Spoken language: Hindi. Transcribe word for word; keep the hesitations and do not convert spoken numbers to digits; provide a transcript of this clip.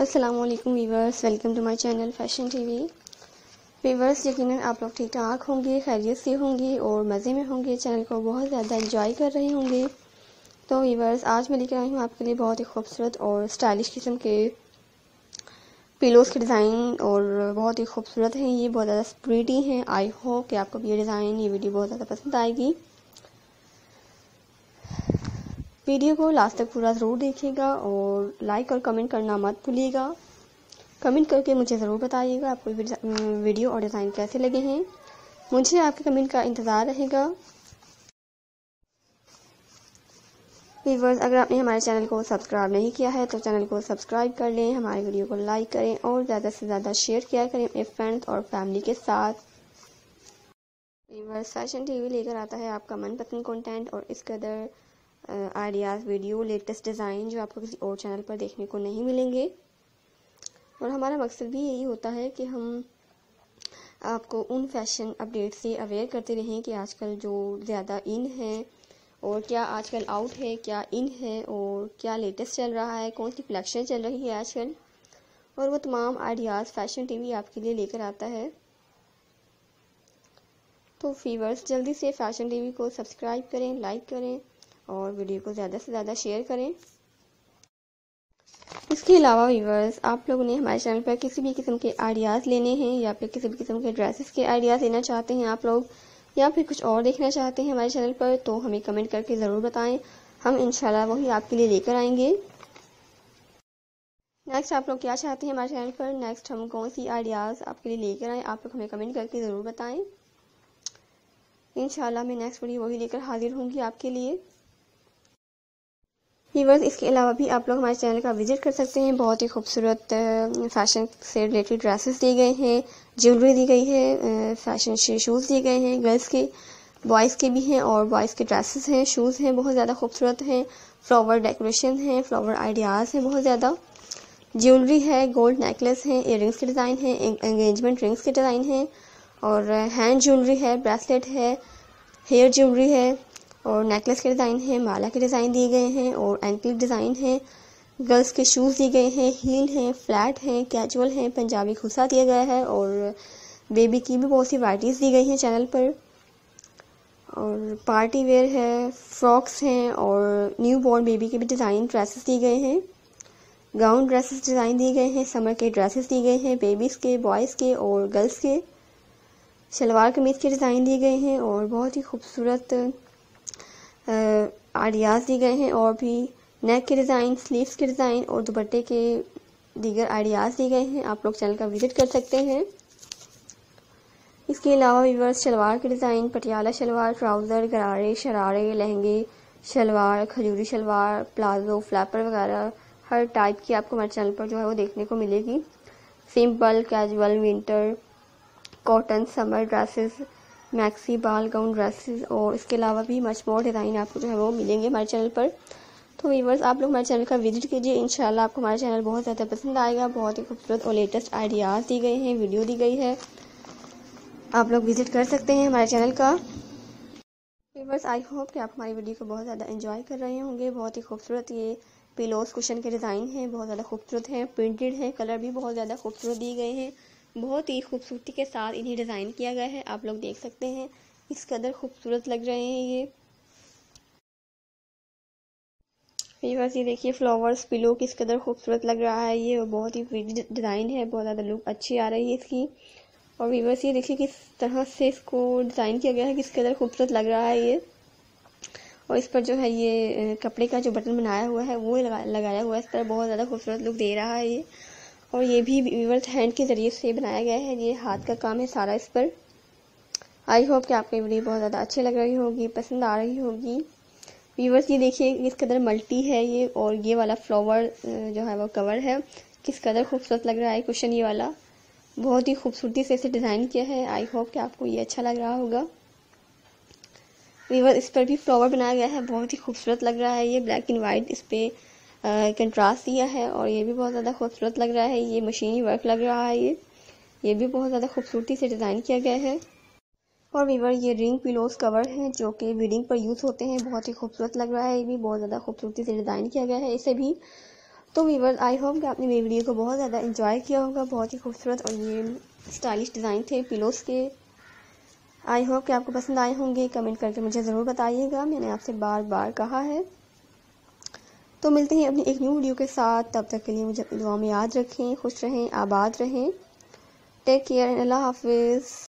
अस्सलामुअलैकुम viewers, welcome to my channel fashion TV. Viewers, यकीनन आप लोग ठीक ठाक होंगे, खैरियत से होंगे और मज़े में होंगे, चैनल को बहुत ज़्यादा एंजॉय कर रहे होंगे। तो वीवर्स, आज मैं लेकर आई हूँ आपके लिए बहुत ही खूबसूरत और स्टाइलिश किस्म के पिलोज़ के डिज़ाइन और बहुत ही खूबसूरत हैं। ये बहुत ज़्यादा प्रीटी हैं। आई होप कि आपको ये डिज़ाइन, ये वीडियो बहुत ज़्यादा पसंद आएगी। वीडियो को लास्ट तक पूरा ज़रूर देखिएगा और लाइक और कमेंट करना मत भूलिएगा। कमेंट करके मुझे ज़रूर बताइएगा आपको वीडियो और डिज़ाइन कैसे लगे हैं। मुझे आपके कमेंट का इंतज़ार रहेगा। व्यूअर्स, अगर आपने हमारे चैनल को सब्सक्राइब नहीं किया है तो चैनल को सब्सक्राइब कर लें, हमारे वीडियो को लाइक करें और ज़्यादा से ज़्यादा शेयर किया करें अपने फ्रेंड्स और फैमिली के साथ। व्यूअर्स, फैशन टीवी लेकर आता है आपका मनपसंद कंटेंट और इस कदर आइडियाज़, वीडियो, लेटेस्ट डिज़ाइन जो आपको किसी और चैनल पर देखने को नहीं मिलेंगे। और हमारा मकसद भी यही होता है कि हम आपको उन फैशन अपडेट से अवेयर करते रहें कि आजकल जो ज़्यादा इन है और क्या आजकल आउट है, क्या इन है और क्या लेटेस्ट चल रहा है, कौन सी कलेक्शन चल रही है आजकल, और वो तमाम आइडियाज़ फैशन टीवी आपके लिए लेकर आता है। तो व्यूअर्स, जल्दी से फैशन टीवी को सब्सक्राइब करें, लाइक करें और वीडियो को ज़्यादा से ज़्यादा शेयर करें। इसके अलावा व्यूअर्स, आप लोगों ने हमारे चैनल पर किसी भी किस्म के आइडियाज़ लेने हैं या फिर किसी भी किस्म के ड्रेसेस के आइडियाज़ लेना चाहते हैं आप लोग, या फिर कुछ और देखना चाहते हैं हमारे चैनल पर, तो हमें कमेंट करके ज़रूर बताएं। हम इंशाल्लाह वही आपके लिए लेकर आएंगे। नेक्स्ट आप लोग क्या चाहते हैं हमारे चैनल पर, नेक्स्ट हम कौन सी आइडियाज़ आपके लिए लेकर आएँ, आप लोग हमें कमेंट करके ज़रूर बताएँ। इंशाल्लाह मैं नेक्स्ट वीडियो वही लेकर हाजिर होंगी आपके लिए। व्यूअर्स, इसके अलावा भी आप लोग हमारे चैनल का विजिट कर सकते हैं। बहुत ही खूबसूरत फैशन से रिलेटेड ड्रेसेस दिए गए हैं, ज्वेलरी दी गई है, फैशन शूज़ दिए गए हैं, गर्ल्स के, बॉयज़ के भी हैं और बॉयज़ के ड्रेसेस हैं, शूज़ हैं, बहुत ज़्यादा खूबसूरत हैं, फ्लावर डेकोरेशन है, फ्लावर आइडियाज़ हैं, बहुत ज़्यादा ज्वेलरी है, गोल्ड नेकलेस है, इयररिंग्स के डिज़ाइन है, एंगेजमेंट रिंग्स के डिज़ाइन हैं और हैंड ज्वेलरी है, ब्रेसलेट है, हेयर ज्वेलरी है और नेकलेस के डिज़ाइन है, माला के डिज़ाइन दिए गए हैं और एंकल डिज़ाइन है, गर्ल्स के शूज़ दिए गए हैं, हील हैं, फ्लैट हैं, कैजुअल हैं, पंजाबी खुसा दिया गया है और बेबी की भी बहुत सी वैराइटीज़ दी गई हैं चैनल पर, और पार्टी वेयर है, फ्रॉक्स हैं और न्यू बॉर्न बेबी के भी डिज़ाइन ड्रेसेस दिए गए हैं, गाउन ड्रेसेस डिज़ाइन दिए गए हैं, समर के ड्रेसेस दिए गए हैं, बेबीज़ के, बॉयज़ के और गर्ल्स के, शलवार कमीज़ के डिज़ाइन दिए गए हैं और बहुत ही खूबसूरत आइडियाज़ दिए गए हैं और भी नेक के डिज़ाइन, स्लीव्स के डिज़ाइन और दुपट्टे के दीगर आइडियाज़ दिए गए हैं। आप लोग चैनल का विजिट कर सकते हैं। इसके अलावा व्यूअर्स, शलवार के डिज़ाइन, पटियाला शलवार, ट्राउज़र, गरारे, शरारे, लहंगे, शलवार, खजूरी शलवार, प्लाजो, फ्लैपर वगैरह हर टाइप की आपको हमारे चैनल पर जो है वो देखने को मिलेगी। Simple, casual, winter, cotton, summer dresses, maxi, ball gown dresses और इसके अलावा भी मच मोर डिज़ाइन आपको जो है वो मिलेंगे हमारे चैनल पर। तो व्यूअर्स, आप लोग हमारे चैनल का विजिट कीजिए, इंशाल्लाह आपको हमारा चैनल बहुत ज़्यादा पसंद आएगा। बहुत ही खूबसूरत और लेटेस्ट आइडियाज़ दी गए हैं, वीडियो दी गई है, आप लोग विजिट कर सकते हैं हमारे चैनल का। व्यूअर्स, आई होप कि आप हमारी वीडियो को बहुत ज़्यादा एंजॉय कर रहे होंगे। बहुत ही खूबसूरत ये पिलोज़ कुशन के डिज़ाइन हैं, बहुत ज़्यादा खूबसूरत हैं, प्रिंटेड हैं, कलर भी बहुत ज़्यादा खूबसूरत दिए गए हैं, बहुत ही खूबसूरती के साथ इन्हें डिज़ाइन किया गया है। आप लोग देख सकते हैं इस कदर खूबसूरत लग रहे हैं ये। व्यूअर्स, ये देखिए फ्लावर्स पिलो किस कदर खूबसूरत लग रहा है ये, बहुत ही प्रीटी डिज़ाइन है, बहुत ज़्यादा लुक अच्छी आ रही है इसकी। और व्यूअर्स, ये देखिए किस तरह से इसको डिज़ाइन किया गया है, किस कदर खूबसूरत लग रहा है ये। और इस पर जो है ये कपड़े का जो बटन बनाया हुआ है वो लगा, लगाया हुआ है, इस पर बहुत ज़्यादा खूबसूरत लुक दे रहा है ये। और ये भी व्यूअर्स हैंड के ज़रिए से बनाया गया है, ये हाथ का काम है सारा इस पर। आई होप कि आपको ये वीडियो बहुत ज़्यादा अच्छी लग रही होगी, पसंद आ रही होगी। व्यूअर्स, ये देखिए किस कदर मल्टी है ये, और ये वाला फ्लावर जो है वो कवर है, किस कदर खूबसूरत लग रहा है कुशन ये वाला, बहुत ही खूबसूरती से इसे डिज़ाइन किया है। आई होप कि आपको ये अच्छा लग रहा होगा। व्यूअर्स, इस पर भी फ्लावर बनाया गया है, बहुत ही खूबसूरत लग रहा है ये, ब्लैक एंड वाइट इस पर कंट्रास्ट दिया है और ये भी बहुत ज़्यादा खूबसूरत लग रहा है, ये मशीनी वर्क लग रहा है ये ये भी बहुत ज़्यादा खूबसूरती से डिज़ाइन किया गया है। और व्यूअर, ये रिंग पिलोज कवर हैं जो कि वेडिंग पर यूज़ होते हैं, बहुत ही खूबसूरत लग रहा है, ये भी बहुत ज़्यादा खूबसूरती से डिज़ाइन किया गया है। इसे भी तो वीवर आई होप कि आपने मेरी वीडियो को बहुत ज़्यादा इंजॉय किया होगा। बहुत ही खूबसूरत और ये स्टाइलिश डिज़ाइन थे पिलोस के। आई होप कि आपको पसंद आए होंगे। कमेंट करके मुझे ज़रूर बताइएगा, मैंने आपसे बार बार कहा है। तो मिलते हैं अपनी एक न्यू वीडियो के साथ। तब तक के लिए मुझे अपनी दुआ में याद रखें, खुश रहें, आबाद रहें। टेक केयर एंड अल्लाह हाफिज़।